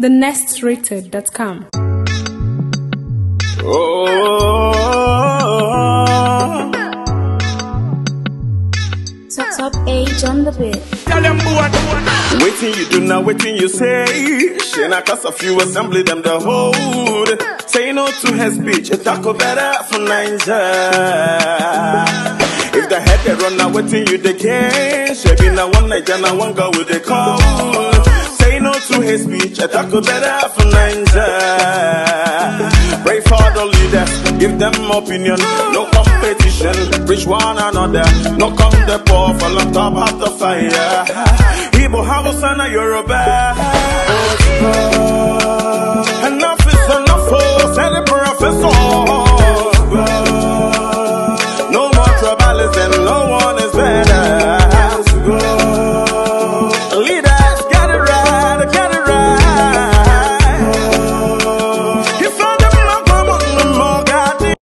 thenextrated.com. Top age on the bit. Waiting you do now, waiting you say. Shana cast a few assembly them the hold. Say no to her speech, a taco better for Niger. If the head they run now, waiting you the case. She now one night and I one go with the call. Say no to his speech, a taco better for Niger. Pray for the leaders, give them opinion, no competition, reach one another, no come the poor, fall on top of the fire. Igbo Hausa na Yoruba.